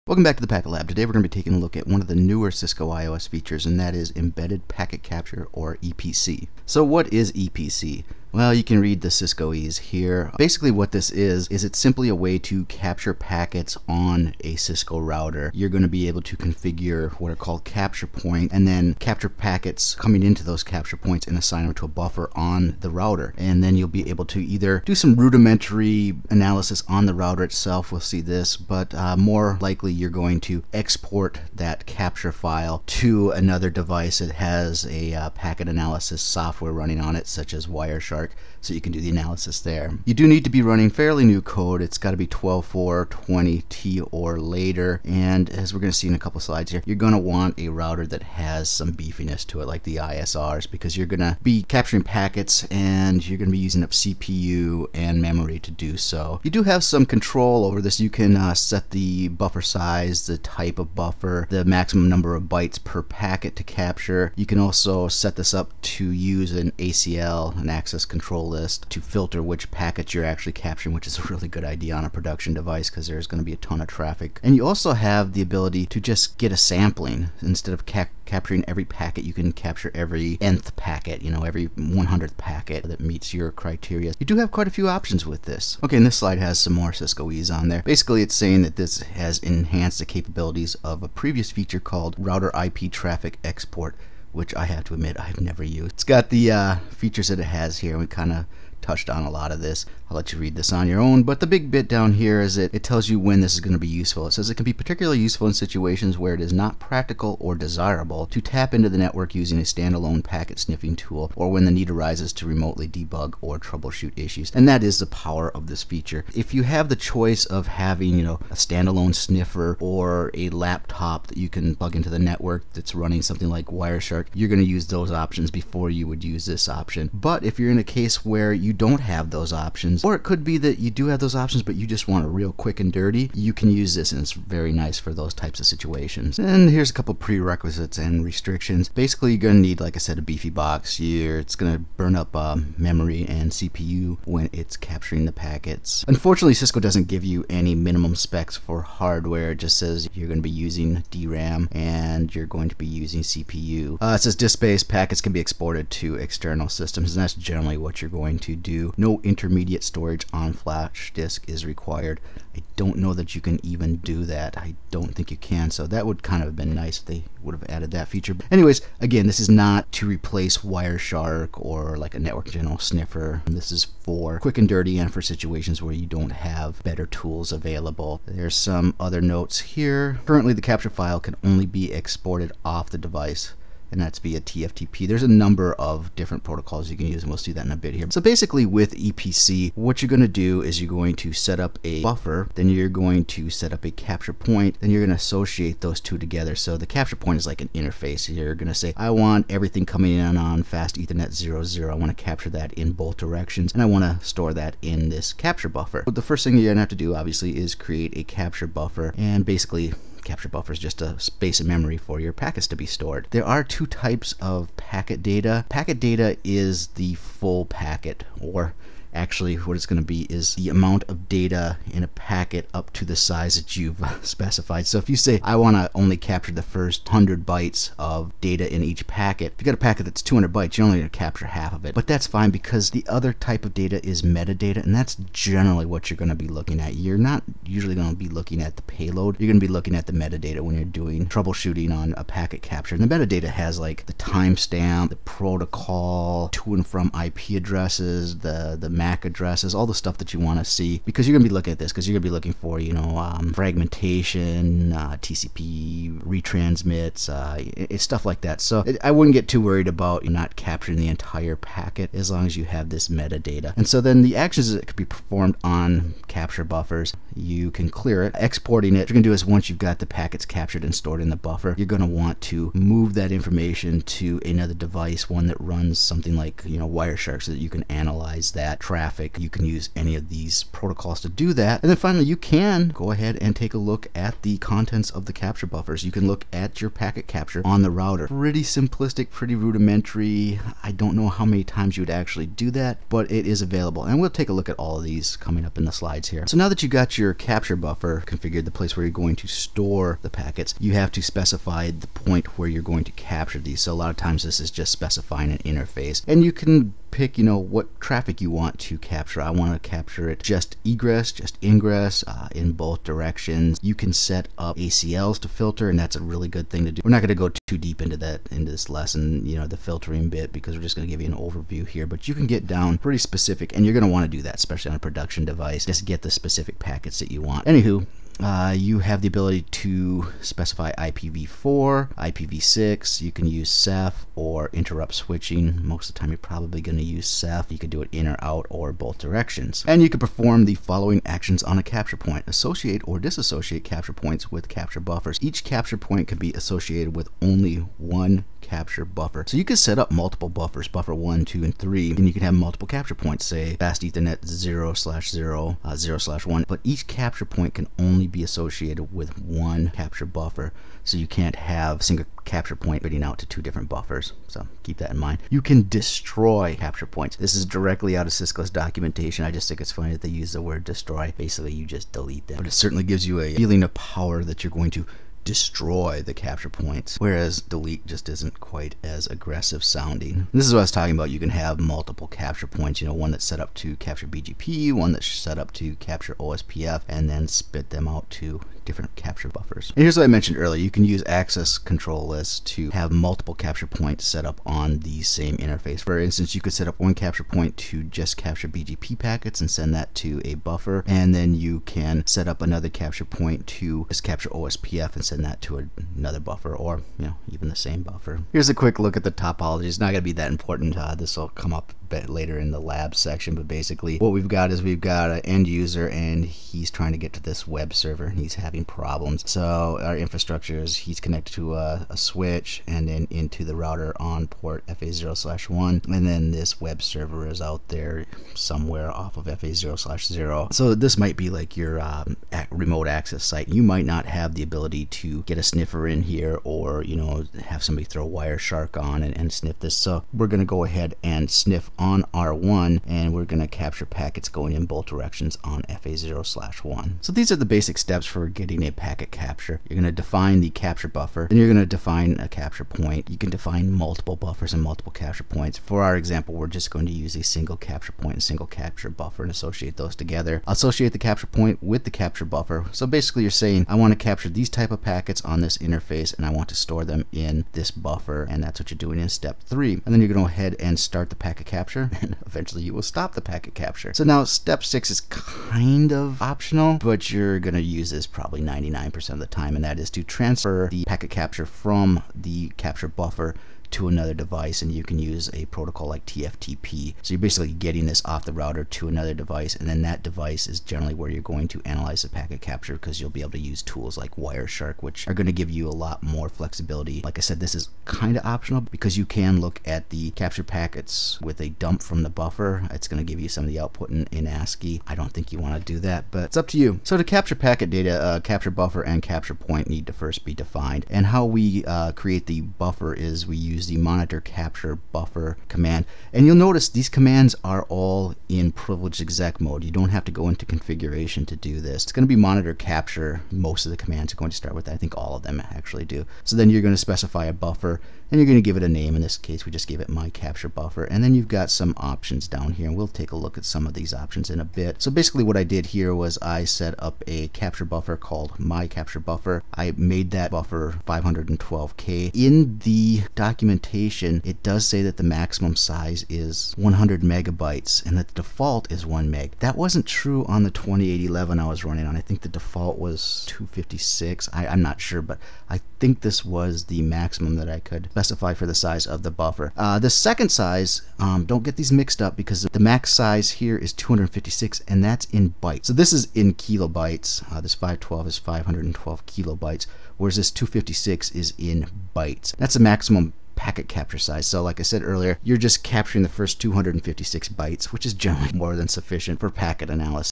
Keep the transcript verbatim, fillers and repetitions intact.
Welcome back to the Packet Lab. Today we're going to be taking a look at one of the newer Cisco iOS features, and that is Embedded Packet Capture, or E P C. So what is E P C? Well, you can read the Ciscoese here. Basically what this is, is it's simply a way to capture packets on a Cisco router. You're going to be able to configure what are called capture point, and then capture packets coming into those capture points and assign them to a buffer on the router. And then you'll be able to either do some rudimentary analysis on the router itself, we'll see this, but uh, more likely you're going to export that capture file to another device that has a uh, packet analysis software running on it, such as Wireshark, so you can do the analysis there. You do need to be running fairly new code. It's got to be twelve four twenty T or later, and as we're going to see in a couple slides here, you're going to want a router that has some beefiness to it, like the I S Rs, because you're going to be capturing packets and you're going to be using up C P U and memory to do so. You do have some control over this. You can uh, set the buffer size, the type of buffer, the maximum number of bytes per packet to capture. You can also set this up to use an A C L, an access control list, to filter which packets you're actually capturing, which is a really good idea on a production device because there's going to be a ton of traffic. And you also have the ability to just get a sampling. Instead of cap capturing every packet, you can capture every nth packet, you know, every one hundredth packet that meets your criteria. You do have quite a few options with this. Okay, and this slide has some more Ciscoese on there. Basically, it's saying that this has enhanced the capabilities of a previous feature called Router I P Traffic Export, which I have to admit I've never used. It's got the uh, features that it has here. We kind of touched on a lot of this. I'll let you read this on your own, but the big bit down here is that it tells you when this is going to be useful. It says it can be particularly useful in situations where it is not practical or desirable to tap into the network using a standalone packet sniffing tool, or when the need arises to remotely debug or troubleshoot issues. And that is the power of this feature. If you have the choice of having, you know, a standalone sniffer or a laptop that you can plug into the network that's running something like Wireshark, you're going to use those options before you would use this option. But if you're in a case where you don't have those options, or it could be that you do have those options but you just want it real quick and dirty, you can use this, and it's very nice for those types of situations. And here's a couple prerequisites and restrictions. Basically, you're going to need, like I said, a beefy box. You're, it's going to burn up um, memory and C P U when it's capturing the packets. Unfortunately, Cisco doesn't give you any minimum specs for hardware. It just says you're going to be using D RAM and you're going to be using C P U. Uh, it says disk space packets can be exported to external systems, and that's generally what you're going to do. No intermediate storage on flash disk is required. I don't know that you can even do that. I don't think you can, so that would kind of have been nice if they would have added that feature. But anyways, again, this is not to replace Wireshark or like a Network General sniffer. This is for quick and dirty and for situations where you don't have better tools available. There's some other notes here. Currently, the capture file can only be exported off the device, and that's via T F T P. There's a number of different protocols you can use, and we'll see that in a bit here. So basically with E P C, what you're going to do is you're going to set up a buffer, then you're going to set up a capture point, then you're going to associate those two together. So the capture point is like an interface. You're going to say, I want everything coming in on fast Ethernet zero zero. I want to capture that in both directions, and I want to store that in this capture buffer. But the first thing you're going to have to do, obviously, is create a capture buffer, and basically capture buffer is just a space of memory for your packets to be stored. There are two types of packet data. Packet data is the full packet, or actually what it's going to be is the amount of data in a packet up to the size that you've specified. So if you say I want to only capture the first one hundred bytes of data in each packet, if you got a packet that's two hundred bytes, you're only going to capture half of it. But that's fine, because the other type of data is metadata, and that's generally what you're going to be looking at. You're not usually going to be looking at the payload. You're going to be looking at the metadata when you're doing troubleshooting on a packet capture. And the metadata has like the timestamp, the protocol, to and from I P addresses, the the M A C addresses, all the stuff that you want to see, because you're going to be looking at this because you're going to be looking for, you know, um, fragmentation, uh, T C P retransmits, uh, it's stuff like that. So it, I wouldn't get too worried about not capturing the entire packet as long as you have this metadata. And so then the actions that could be performed on capture buffers, you can clear it. Exporting it, what you're going to do is once you've got the packets captured and stored in the buffer, you're going to want to move that information to another device, one that runs something like, you know, Wireshark, so that you can analyze that, traffic. You can use any of these protocols to do that. And then finally, you can go ahead and take a look at the contents of the capture buffers. You can look at your packet capture on the router. Pretty simplistic, pretty rudimentary. I don't know how many times you would actually do that, but it is available. And we'll take a look at all of these coming up in the slides here. So now that you got your capture buffer configured, the place where you're going to store the packets, you have to specify the point where you're going to capture these. So a lot of times this is just specifying an interface, and you can pick, you know, what traffic you want to capture. I want to capture it just egress, just ingress, uh, in both directions. You can set up A C Ls to filter, and that's a really good thing to do. We're not going to go too deep into that into this lesson, you know, the filtering bit, because we're just going to give you an overview here. But you can get down pretty specific, and you're going to want to do that, especially on a production device. Just get the specific packets that you want. Anywho, Uh, you have the ability to specify I P v four, I P v six. You can use Ceph or interrupt switching. Most of the time you're probably going to use Ceph. You could do it in or out or both directions. And you can perform the following actions on a capture point. Associate or disassociate capture points with capture buffers. Each capture point can be associated with only one capture buffer. So you can set up multiple buffers, buffer one, two, and three, and you can have multiple capture points, say fast Ethernet zero slash zero, uh, zero slash one, but each capture point can only be associated with one capture buffer. So you can't have a single capture point fitting out to two different buffers. So keep that in mind. You can destroy capture points. This is directly out of Cisco's documentation. I just think it's funny that they use the word destroy. Basically, you just delete them. But it certainly gives you a feeling of power that you're going to destroy the capture points, whereas delete just isn't quite as aggressive sounding. This is what I was talking about. You can have multiple capture points, you know, one that's set up to capture B G P, one that's set up to capture O S P F, and then spit them out to different capture buffers. And here's what I mentioned earlier. You can use access control lists to have multiple capture points set up on the same interface. For instance, you could set up one capture point to just capture B G P packets and send that to a buffer, and then you can set up another capture point to just capture O S P F and send that to another buffer, or you know, even the same buffer. Here's a quick look at the topology. It's not going to be that important. Uh, this will come up a bit later in the lab section, but basically what we've got is we've got an end user, and he's trying to get to this web server, and he's having problems. So our infrastructure is he's connected to a, a switch and then into the router on port F A zero slash one, and then this web server is out there somewhere off of F A zero slash zero. So this might be like your um, remote access site. You might not have the ability to get a sniffer in here, or you know, have somebody throw Wireshark on and, and sniff this. So we're going to go ahead and sniff on R one, and we're going to capture packets going in both directions on F A zero slash one. So these are the basic steps for getting a packet capture. You're going to define the capture buffer, then you're going to define a capture point. You can define multiple buffers and multiple capture points. For our example, we're just going to use a single capture point and single capture buffer and associate those together. Associate the capture point with the capture buffer. So basically you're saying, I want to capture these type of packets on this interface, and I want to store them in this buffer, and that's what you're doing in step three. And then you're going to go ahead and start the packet capture, and eventually you will stop the packet capture. So now step six is kind of optional, but you're going to use this probably ninety-nine percent of the time, and that is to transfer the packet capture from the capture buffer to another device, and you can use a protocol like T F T P. So you're basically getting this off the router to another device, and then that device is generally where you're going to analyze the packet capture, because you'll be able to use tools like Wireshark, which are going to give you a lot more flexibility. Like I said, this is kind of optional because you can look at the capture packets with a dump from the buffer. It's going to give you some of the output in, in ASCII. I don't think you want to do that, but it's up to you. So to capture packet data, uh, capture buffer and capture point need to first be defined, and how we uh, create the buffer is we use the monitor capture buffer command, and you'll notice these commands are all in privileged exec mode. You don't have to go into configuration to do this. It's going to be monitor capture. Most of the commands are going to start with that. I think all of them actually do. So then you're going to specify a buffer, and you're going to give it a name. In this case, we just gave it my capture buffer, and then you've got some options down here, and we'll take a look at some of these options in a bit. So basically what I did here was I set up a capture buffer called my capture buffer. I made that buffer five hundred twelve K. In the documentation, it does say that the maximum size is one hundred megabytes and that the default is one meg. That wasn't true on the twenty-eight eleven I was running on. I think the default was two fifty-six. I, I'm not sure, but I think this was the maximum that I could specify for the size of the buffer. Uh, the second size, um, don't get these mixed up, because the max size here is two hundred fifty-six, and that's in bytes. So this is in kilobytes. Uh, this five twelve is five hundred twelve kilobytes, whereas this two fifty-six is in bytes. That's the maximum packet capture size. So like I said earlier, you're just capturing the first two hundred fifty-six bytes, which is generally more than sufficient for packet analysis.